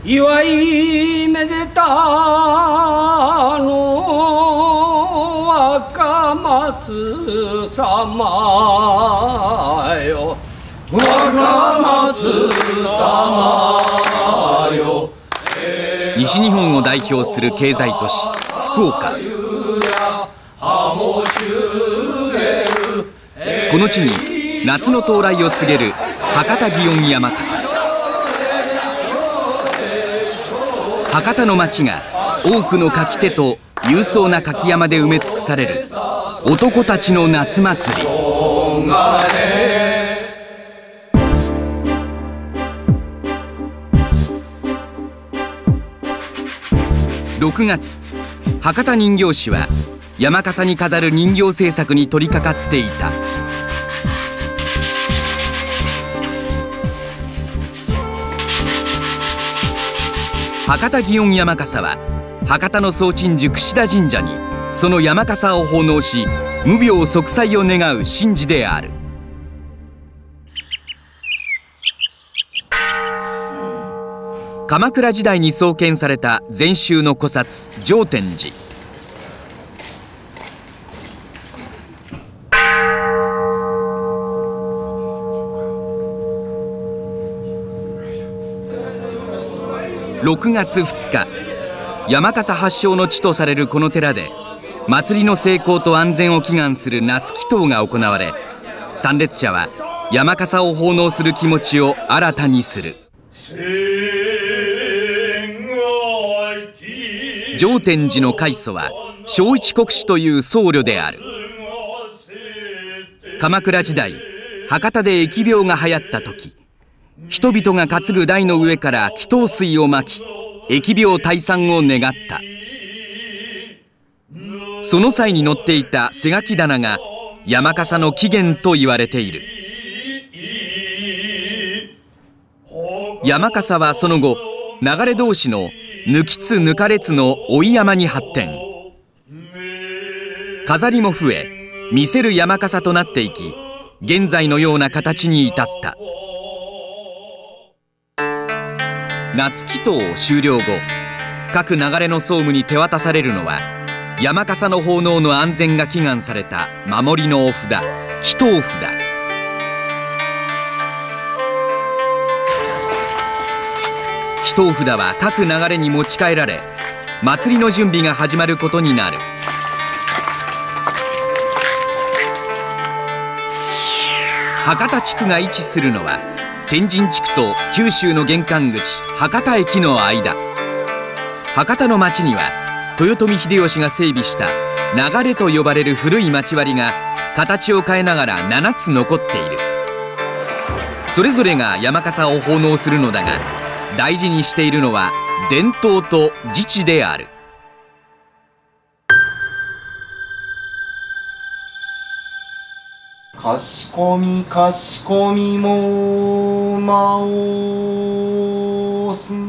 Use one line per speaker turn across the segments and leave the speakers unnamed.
祝いめでたの若松様よ、若松様よ。
西日本を代表する経済都市福岡。この地に夏の到来を告げる博多祇園山笠。博多の町が多くの舁き手と勇壮な舁き山で埋め尽くされる男たちの夏祭り。6月、博多人形師は山笠に飾る人形制作に取り掛かっていた。博多祇園山笠は博多の総鎮守櫛田神社にその山笠を奉納し、無病息災を願う神事である。鎌倉時代に創建された禅宗の古刹淨天寺。6月2日、山笠発祥の地とされるこの寺で祭りの成功と安全を祈願する夏祈祷が行われ、参列者は山笠を奉納する気持ちを新たにする。淨天寺の開祖は正一国師という僧侶である。鎌倉時代、博多で疫病が流行った時、人々が担ぐ台の上から祈祷水をまき、疫病退散を願った。その際に乗っていた背書き棚が山笠の起源と言われている。山笠はその後、流れ同士の抜きつ抜かれつの追い山に発展。飾りも増え、見せる山笠となっていき、現在のような形に至った。夏祈祷終了後、各流れの総務に手渡されるのは山笠の奉納の安全が祈願された守りのお札、祈祷札。祈祷札は各流れに持ち帰られ、祭りの準備が始まることになる。博多地区が位置するのは天神地区と九州の玄関口博多駅の間。博多の町には豊臣秀吉が整備した流れと呼ばれる古い町割りが形を変えながら7つ残っている。それぞれが山笠を奉納するのだが、大事にしているのは伝統と自治である。
かしこみかしこみも申す。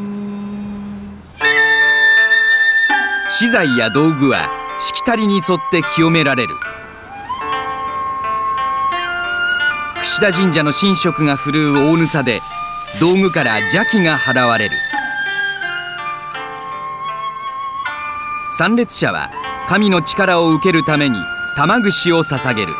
資材や道具はしきたりに沿って清められる。櫛田神社の神職が振るう大ぬさで道具から邪気が払われる。参列者は神の力を受けるために玉串を捧げる。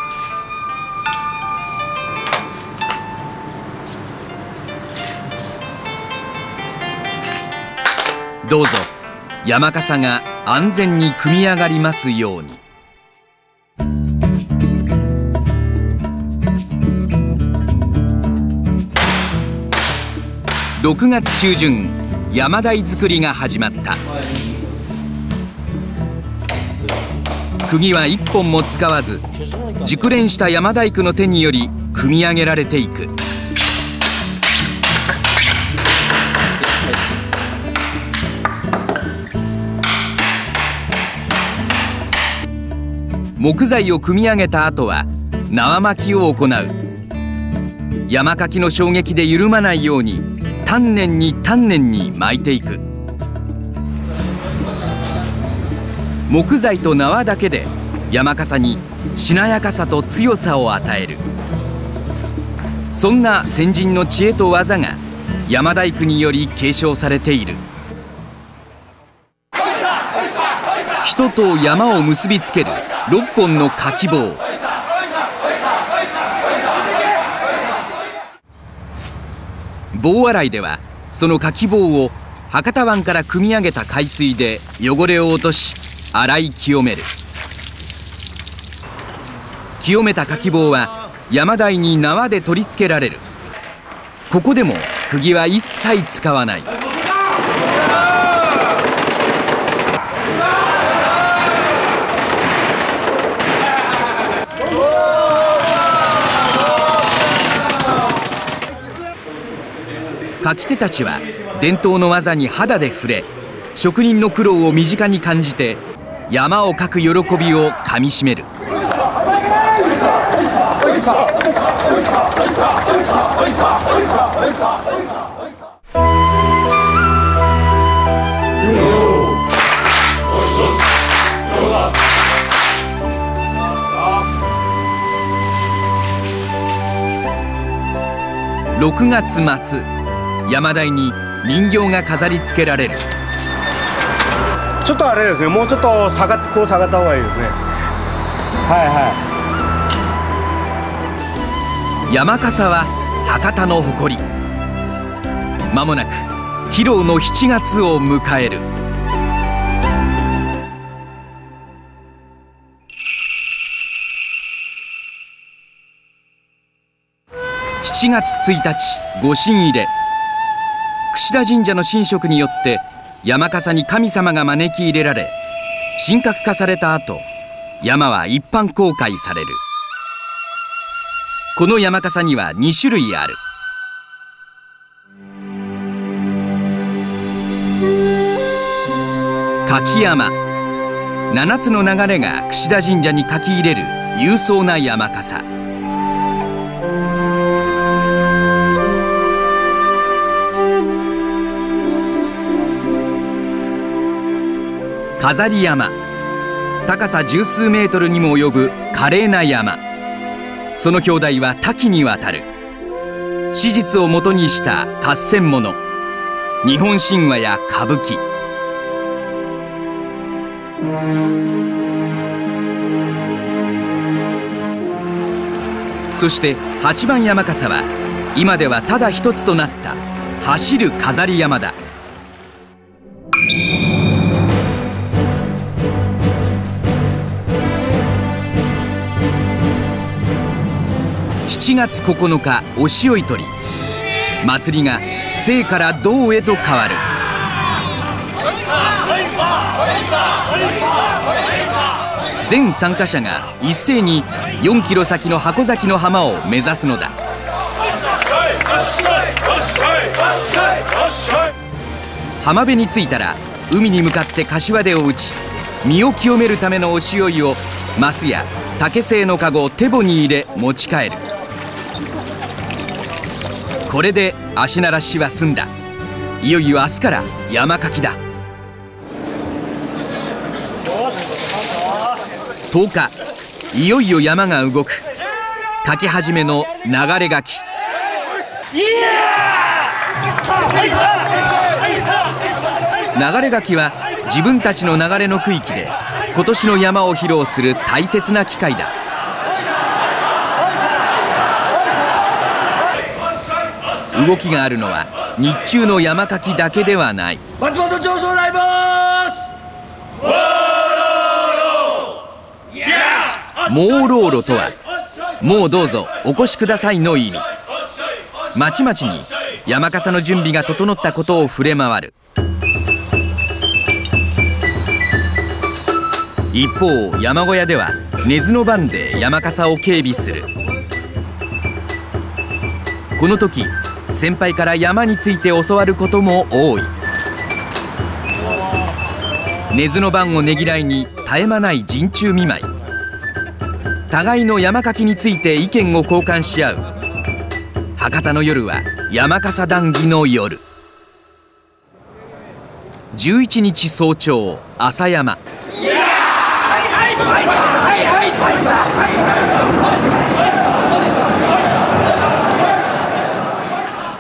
どうぞ山笠が安全に組み上がりますように。6月中旬、山台作りが始まった。釘は1本も使わず、熟練した山大工の手により組み上げられていく。木材を組み上げた後は縄巻きを行う。山かきの衝撃で緩まないように丹念に丹念に巻いていく。木材と縄だけで山笠にしなやかさと強さを与える。そんな先人の知恵と技が山大工により継承されている。人と山を結びつける6本のかき棒。棒洗いではそのかき棒を博多湾から汲み上げた海水で汚れを落とし洗い清める。清めたかき棒は山台に縄で取り付けられる。ここでも釘は一切使わない。かき手たちは伝統の技に肌で触れ、職人の苦労を身近に感じて山をかく喜びをかみしめる。6月末、山台に人形が飾り付けられる。
ちょっとあれですね、もうちょっと下がった方がいいですね。
山笠は博多の誇り。まもなく披露の7月を迎える。7月1日、御神入れ。櫛田神社の神職によって山笠に神様が招き入れられ、神格化された後、山は一般公開される。この山笠には2種類ある。舁山。7つの流れが櫛田神社に舁き入れる勇壮な山笠。飾り山。高さ十数メートルにも及ぶ華麗な山。その表題は多岐にわたる。史実をもとにした合戦物、日本神話や歌舞伎。そして八番山笠は今ではただ一つとなった走る飾り山だ。7月9日、おしおい取り。祭りが生から動へと変わる。全参加者が一斉に4キロ先の箱崎の浜を目指すのだ。浜辺に着いたら海に向かって柏手を打ち、身を清めるためのおしおいをマスや竹製のかご手棒に入れ持ち帰る。これで足慣らしは済んだ。いよいよ明日から山かきだ。10日、いよいよ山が動く。かけ始めの流れがき。流れがきは自分たちの流れの区域で今年の山を披露する大切な機会だ。動きがあるのは日中の山かきだけではない。
松本町総大ボ
モーローロとは、もうどうぞお越しくださいの意味。まちまちに山笠の準備が整ったことを触れ回る。一方、山小屋では根津の番で山笠を警備する。この時、先輩から山について教わることも多い。根津の番をねぎらいに絶え間ない陣中見舞い。互いの山かきについて意見を交換し合う。博多の夜は山笠談義の夜。11日早朝、朝山。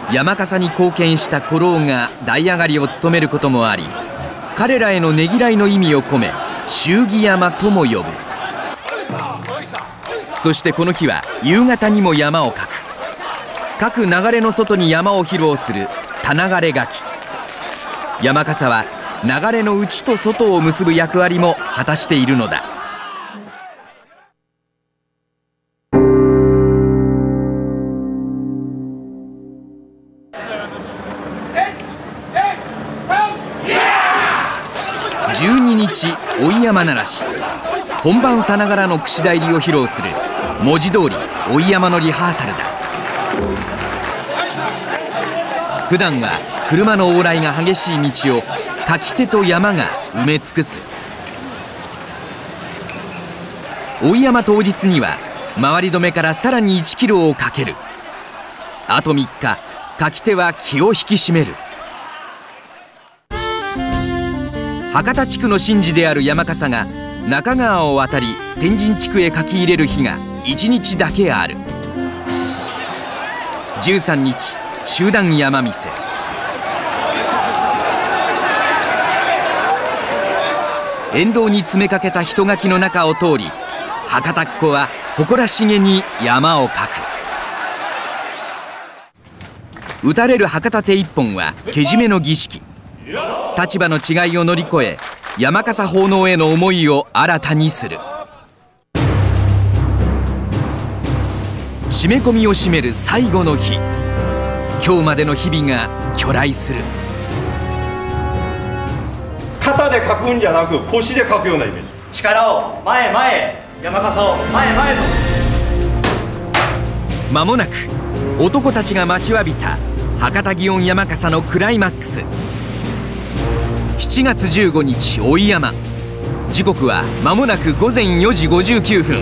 山笠に貢献した古老が代上がりを務めることもあり、彼らへのねぎらいの意味を込め祝儀山とも呼ぶ。そしてこの日は夕方にも山をかく。各流れの外に山を披露する田流れ書き。山笠は流れの内と外を結ぶ役割も果たしているのだ。12日追い山鳴らし、本番さながらの櫛田入りを披露する文字通り追い山のリハーサルだ。普段は車の往来が激しい道を舁き手と山が埋め尽くす。追い山当日には回り止めからさらに1キロをかける。あと3日舁き手は気を引き締める。博多地区の神事である山笠が中川を渡り天神地区へ書き入れる日が1日だけある。13日集団山見せ。沿道に詰めかけた人垣の中を通り、博多っ子は誇らしげに山をかく。打たれる博多手一本はけじめの儀式。立場の違いを乗り越え山笠奉納への思いを新たにする。締め込みを締める最後の日。今日までの日々が去来する。
肩でかくんじゃなく腰でかくようなイメージ。
力を前へ、山笠を前へと。
間もなく男たちが待ちわびた博多祇園山笠のクライマックス。7月15日追い山。時刻は間もなく午前4時59分。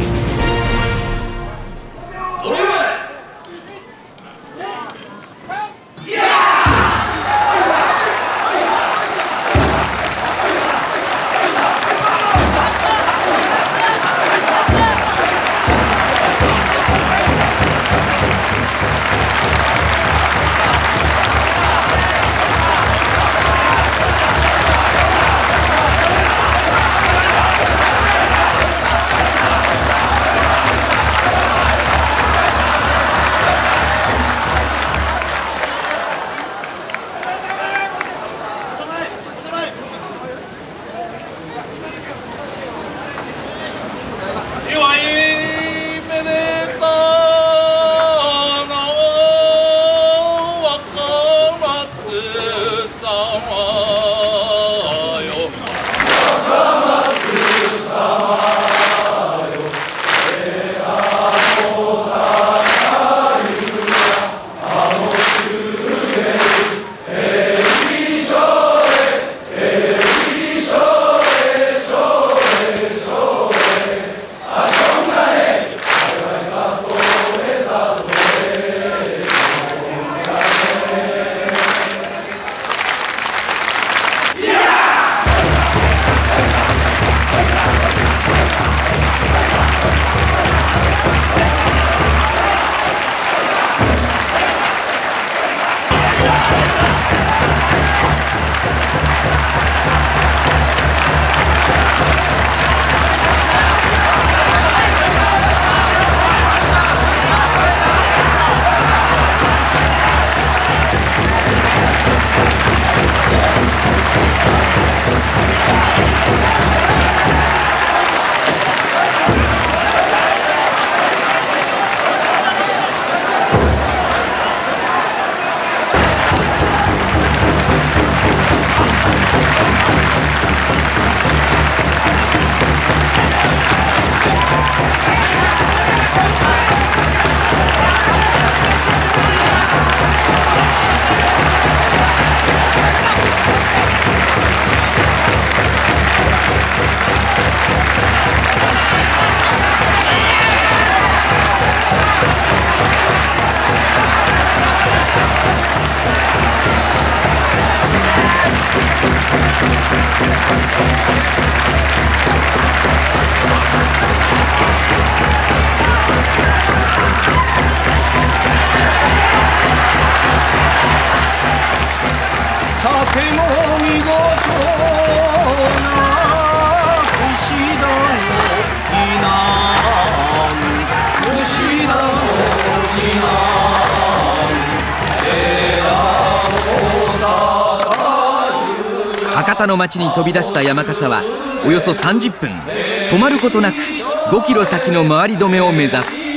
博多の町に飛び出した山笠はおよそ30分止まることなく5キロ先の回り止めを目指す。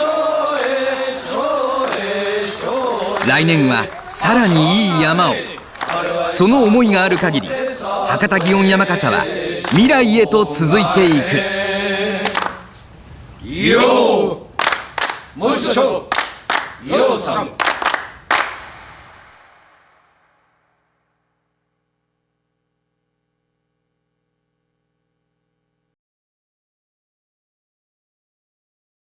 来年はさらにいい山を。その思いがある限り博多祇園山笠は未来へと続いていく。
よーもう一丁よーさん